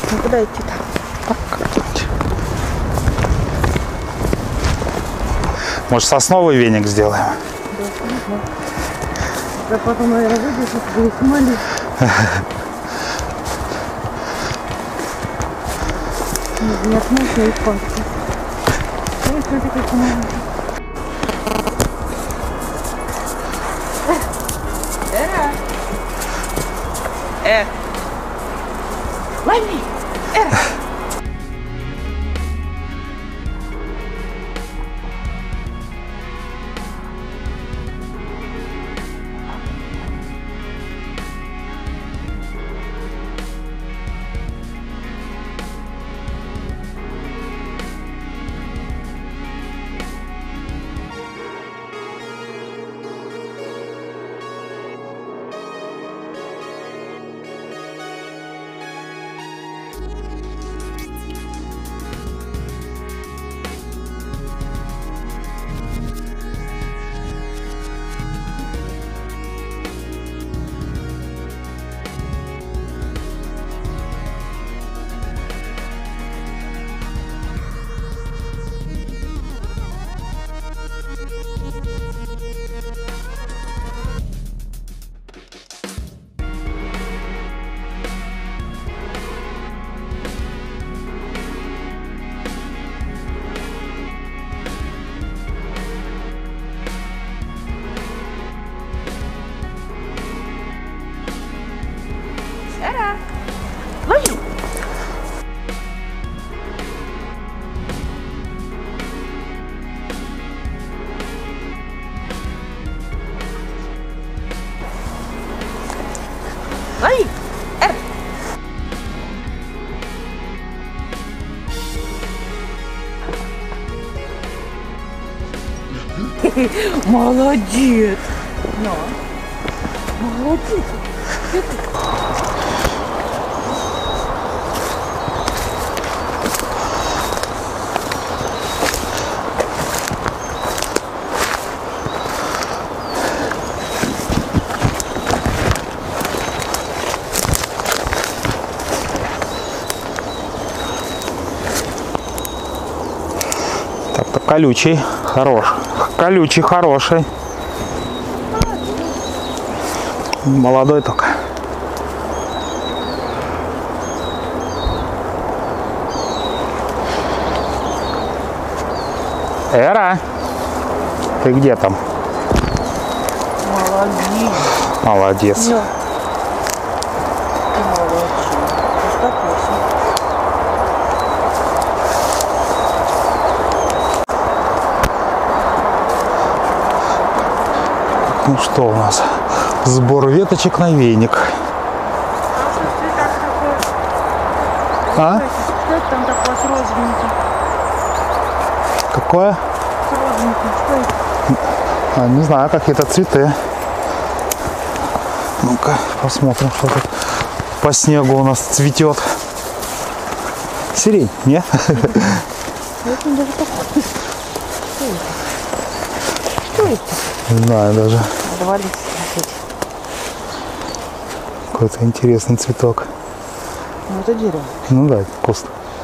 Ну куда идти-то? Может, сосновый веник сделаем? Да, потом, наверное, выйдешь, чтобы их снимали. Не отмылся и пасти. Смотри, как можно. Лови! Лови! Лови! Молодец! Но. Молодец! Так-то колючий, хороший. Колючий, хороший. Молодой только. Эра, ты где там? Молодец. Молодец. Нет. Ты молодец. Успокойся. Ну что у нас? Сбор веточек на веник. А? Что это там такое с розовеньким? Какое? С розовеньким. Что это? Не знаю, какие-то цветы. Ну-ка, посмотрим, что тут по снегу у нас цветет. Сирень, нет? Это даже такое. Что это? Не знаю даже. Надо валить спросить. Какой-то интересный цветок. Ну это дерево. Ну да, это куст.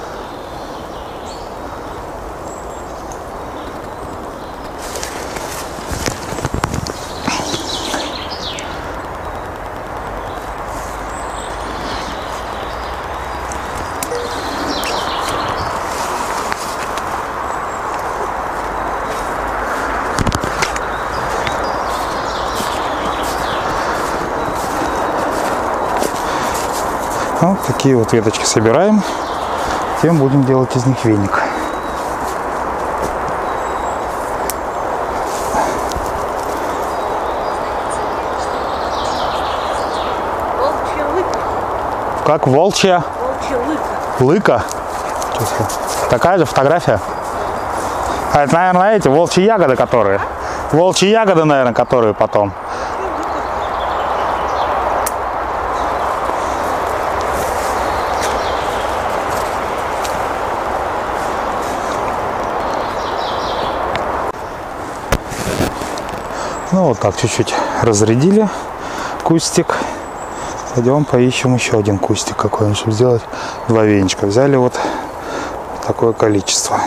Вот такие вот веточки собираем, тем будем делать из них веник. Волчья лыка. Как волчья? Волчья лыка. Лыка? Такая же фотография? А это, наверное, эти волчьи ягоды, которые. Волчьи ягоды, наверное, которые потом. Ну вот так чуть-чуть разрядили кустик. Пойдем поищем еще один кустик какой-нибудь, чтобы сделать 2 веничка. Взяли вот такое количество.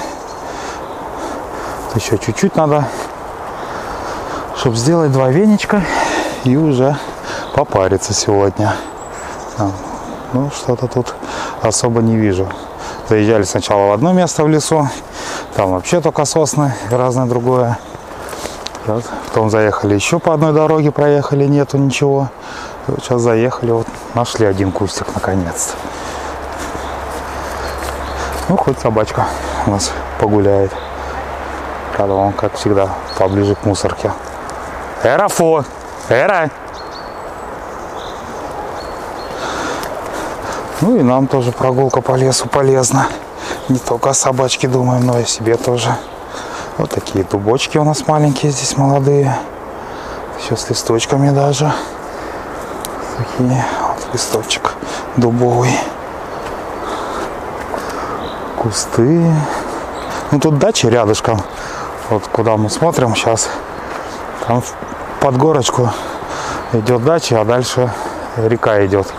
Еще чуть-чуть надо, чтобы сделать 2 веничка и уже попариться сегодня. Ну, что-то тут особо не вижу. Заезжали сначала в одно место в лесу, там вообще только сосны и разное другое. Потом заехали еще по одной дороге, проехали, нету ничего. И вот сейчас заехали, вот нашли один кустик наконец-то. Ну, хоть собачка у нас погуляет. Правда, он, как всегда, поближе к мусорке. Эрафо! Эра! Ну и нам тоже прогулка по лесу полезна. Не только о собачке думаем, но и о себе тоже. Вот такие дубочки у нас маленькие здесь, молодые. Еще с листочками даже. Такие вот листочек дубовый. Кусты. Ну тут дачи рядышком. Вот куда мы смотрим сейчас. Там под горочку идет дача, а дальше река идет.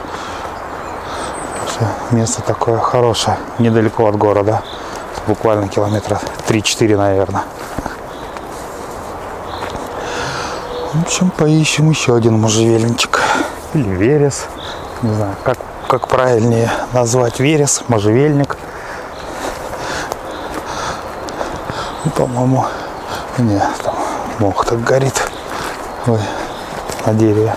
Место такое хорошее, недалеко от города. Буквально километра 3-4, наверное. В общем, поищем еще один можжевельничек. Или верес. Не знаю, как правильнее назвать верес, можжевельник. По-моему, нет, там мох так горит. Ой, на дереве.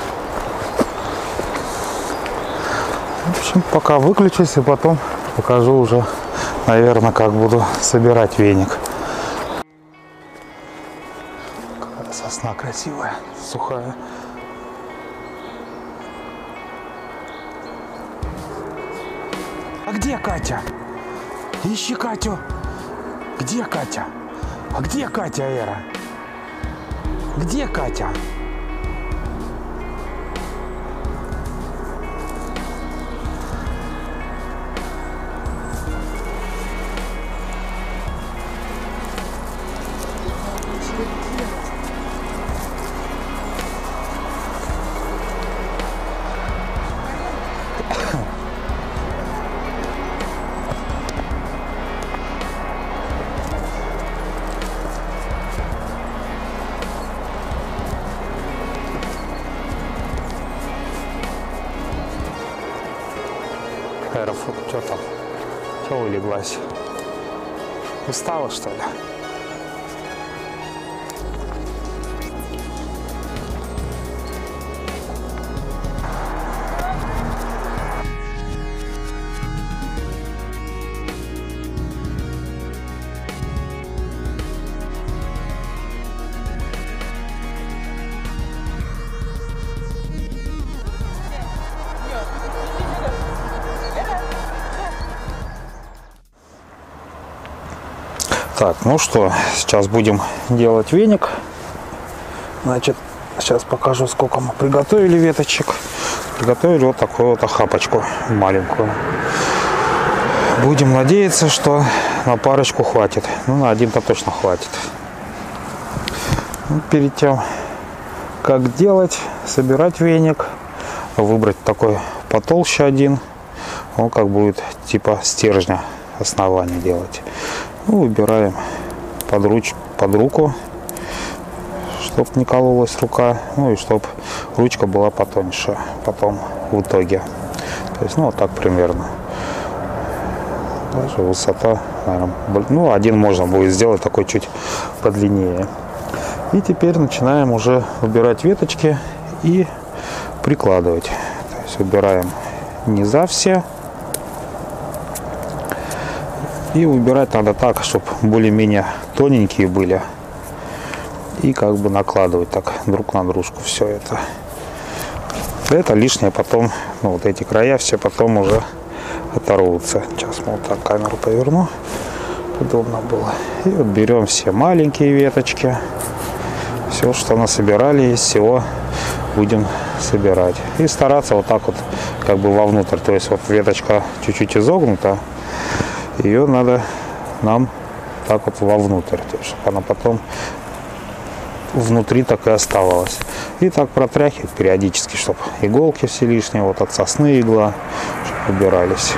В общем, пока выключусь и потом покажу уже, наверное, как буду собирать веник. Какая сосна красивая, сухая. А где Катя? Ищи Катю. Где Катя? А где Катя, Эра? Где Катя? Эрафу, что там? Чего улеглась? Устала, что ли? Так, ну что, сейчас будем делать веник. Значит, сейчас покажу, сколько мы приготовили веточек. Приготовили вот такую вот охапочку маленькую. Будем надеяться, что на парочку хватит. Ну, на один-то точно хватит. Ну, перед тем, как делать, собирать веник, выбрать такой потолще один. Он как будет типа стержня основания делать. Ну, выбираем под руку, чтобы не кололась рука, ну и чтобы ручка была потоньше потом в итоге. То есть, ну, вот так примерно. Даже высота, наверное, ну, один можно будет сделать такой чуть подлиннее. И теперь начинаем уже выбирать веточки и прикладывать. То есть выбираем низа все. И выбирать надо так, чтобы более-менее тоненькие были. И как бы накладывать так друг на дружку все это. Это лишнее потом, ну, вот эти края все потом уже оторвутся. Сейчас мы вот так камеру поверну, удобно было. И вот берем все маленькие веточки. Все, что насобирали, из всего будем собирать. И стараться вот так вот как бы вовнутрь. То есть вот веточка чуть-чуть изогнута. Ее надо нам так вот вовнутрь, чтобы она потом внутри так и оставалось. И так протряхивать периодически, чтобы иголки все лишние, вот от сосны игла, чтобы убирались.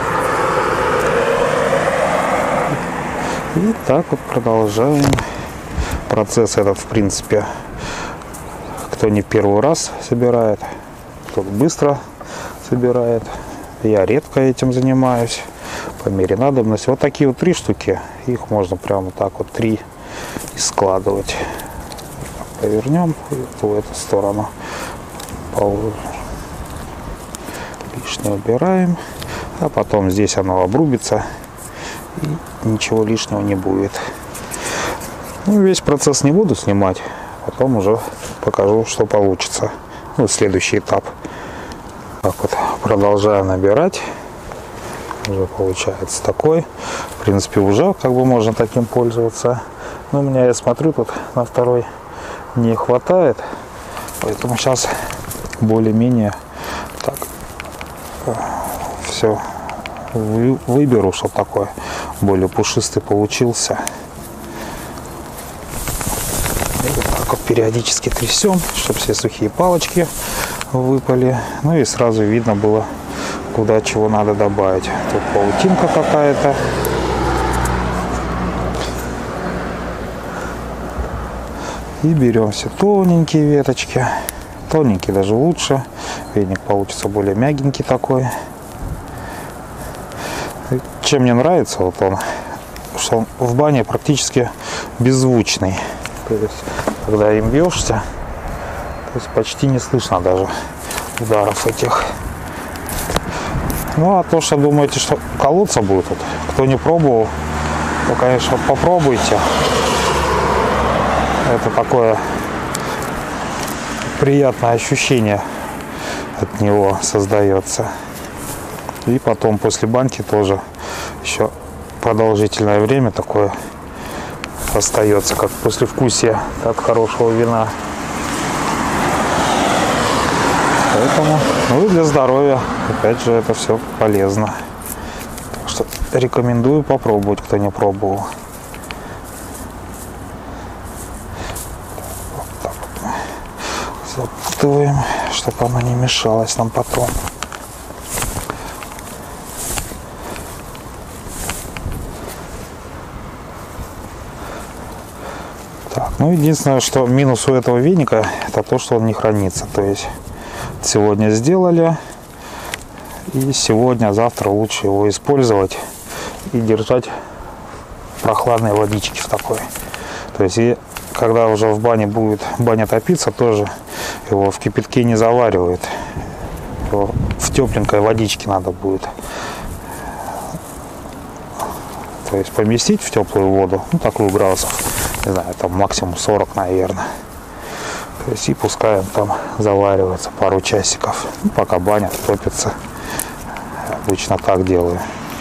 И так вот продолжаем. Процесс этот, в принципе, кто не первый раз собирает, кто быстро собирает. Я редко этим занимаюсь, по мере надобности. Вот такие вот 3 штуки, их можно прямо так вот 3 и складывать. Повернем в эту сторону. Лишнее убираем, а потом здесь оно обрубится и ничего лишнего не будет. Ну, весь процесс не буду снимать, потом уже покажу, что получится. Ну, следующий этап. Так вот, продолжаем набирать. Уже получается такой. В принципе, уже как бы можно таким пользоваться. Но у меня, я смотрю, тут на второй не хватает. Поэтому сейчас более-менее так все выберу, чтобы такой более пушистый получился. И вот так вот периодически трясем, чтобы все сухие палочки выпали. Ну и сразу видно было, куда чего надо добавить. Тут паутинка какая-то. И берем все тоненькие веточки. Тоненькие даже лучше. Веник получится более мягенький такой. И чем мне нравится, вот он, что он в бане практически беззвучный. То есть, когда им бьешься, то есть почти не слышно даже ударов этих. Ну, а то, что думаете, что колоться будет, вот, кто не пробовал, то, конечно, попробуйте. Это такое приятное ощущение от него создается. И потом после баньки тоже еще продолжительное время такое остается, как послевкусие от хорошего вина. Поэтому, ну и для здоровья, опять же, это все полезно. Так что рекомендую попробовать, кто не пробовал. Вот так вот запутываем, чтобы оно не мешалось нам потом. Так, ну единственное, что минус у этого веника, это то, что он не хранится. То есть сегодня сделали, и сегодня, завтра лучше его использовать и держать в прохладной водичке в такой. То есть, и когда уже в бане будет баня топиться, тоже его в кипятке не заваривают. Его в тепленькой водичке надо будет. То есть поместить в теплую воду, ну такую градусов, не знаю, там максимум 40, наверное. То есть и пускай он там заваривается пару часиков, ну, пока баня топится. Обычно так делаю.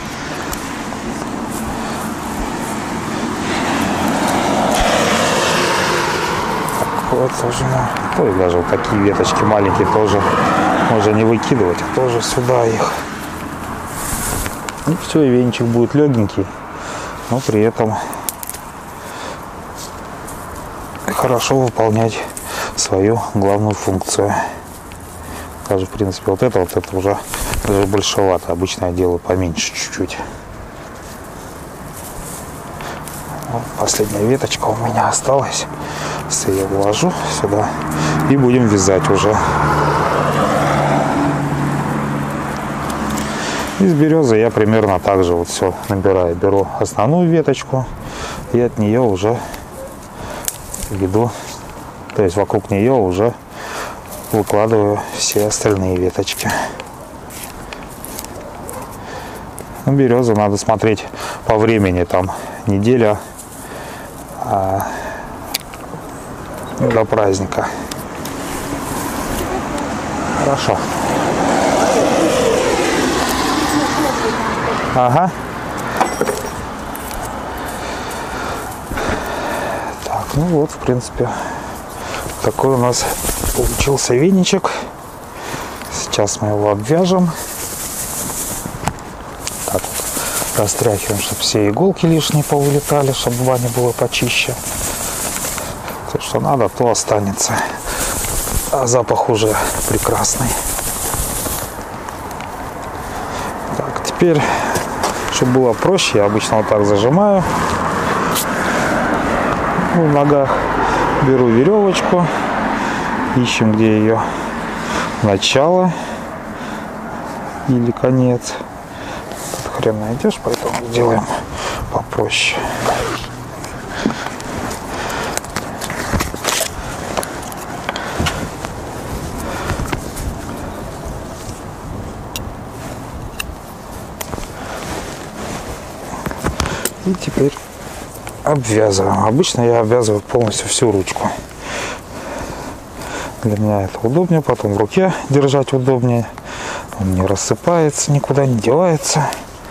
Так, вот уже, ну, и даже вот такие веточки маленькие тоже можно не выкидывать, а тоже сюда их. И все, и венчик будет легенький, но при этом хорошо выполнять свою главную функцию. Даже в принципе вот это уже даже большевато. Обычно я делаю поменьше чуть-чуть. Вот последняя веточка у меня осталась. Все, я вложу сюда и будем вязать уже. Из березы я примерно так же вот все набираю. Беру основную веточку и от нее уже веду. То есть вокруг нее уже выкладываю все остальные веточки. Ну, березу надо смотреть по времени, там неделя до праздника. Хорошо. Ага. Так, ну вот, в принципе, такой у нас получился веничек. Сейчас мы его обвяжем. Так вот, растряхиваем, чтобы все иголки лишние повылетали, чтобы в бане было почище. То, что надо, то останется. А запах уже прекрасный. Так, теперь, чтобы было проще, я обычно вот так зажимаю. В ногах беру веревочку, ищем, где ее начало или конец. Тут хрен найдешь, поэтому сделаем попроще. И теперь обвязываем. Обычно я обвязываю полностью всю ручку. Для меня это удобнее, потом в руке держать удобнее. Он не рассыпается, никуда не девается.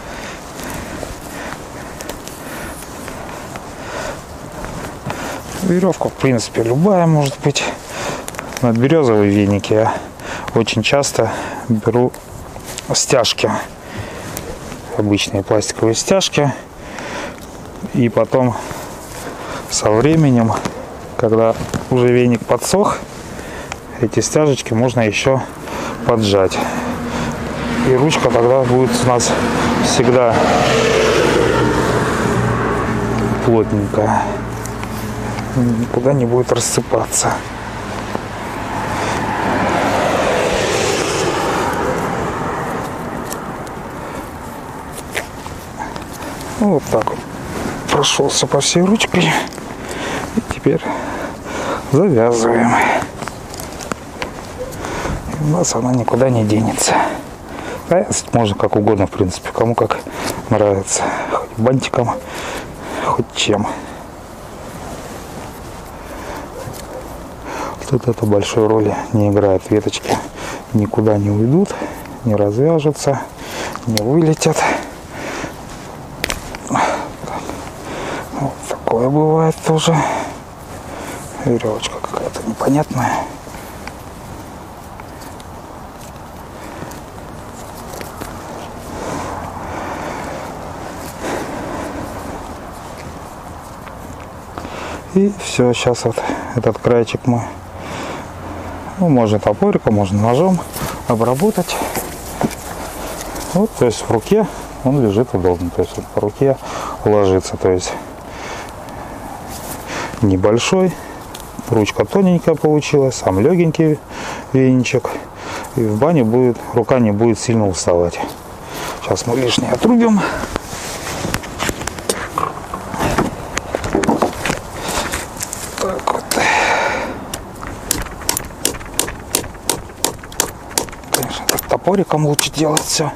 Веревка, в принципе, любая может быть. На березовые веники я очень часто беру стяжки. Обычные пластиковые стяжки. И потом со временем, когда уже веник подсох, эти стяжечки можно еще поджать. И ручка тогда будет у нас всегда плотненькая. Никуда не будет рассыпаться. Вот так вот прошелся по всей ручке. И теперь завязываем. И у нас она никуда не денется. Повязать можно как угодно, в принципе, кому как нравится. Хоть бантиком, хоть чем. Тут это большой роли не играет. Веточки никуда не уйдут, не развяжутся, не вылетят. Вот такое бывает тоже. Веревочка какая-то непонятная. И все, сейчас вот этот краечек мы, можно топориком, можно ножом обработать. Вот, то есть в руке он лежит удобно, то есть он по руке ложится, то есть небольшой, ручка тоненькая получилась, сам легенький веничек, и в бане будет, рука не будет сильно уставать. Сейчас мы лишнее отрубим. Так вот. Конечно, так топориком лучше делать все.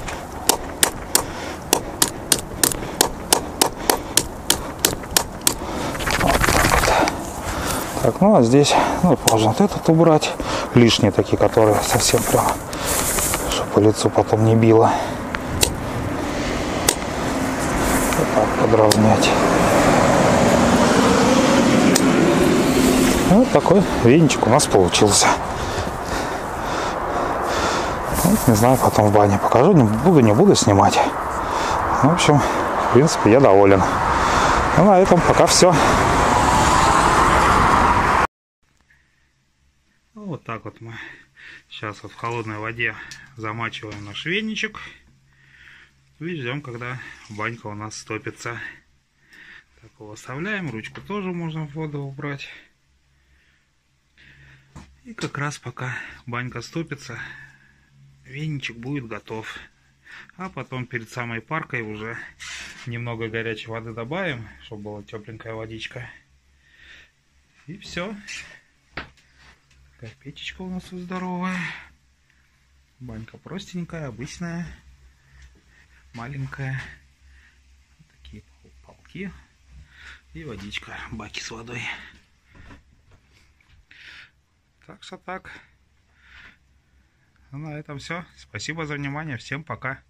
Так, ну а здесь, можно вот этот убрать. Лишние такие, которые совсем прям, чтобы по лицу потом не било. Вот так подровнять. Вот такой веничек у нас получился. Вот, не знаю, потом в бане покажу. Не буду снимать. В общем, в принципе, я доволен. Ну, на этом пока все. Вот так вот мы сейчас вот в холодной воде замачиваем наш веничек и ждем, когда банька у нас стопится. Так его оставляем, ручку тоже можно в воду убрать. И как раз пока банька стопится, веничек будет готов. А потом перед самой паркой уже немного горячей воды добавим, чтобы была тепленькая водичка. И все. Такая печечка у нас здоровая. Банька простенькая, обычная, маленькая. Вот такие полки и водичка, баки с водой. Так что так. Ну, на этом все. Спасибо за внимание. Всем пока.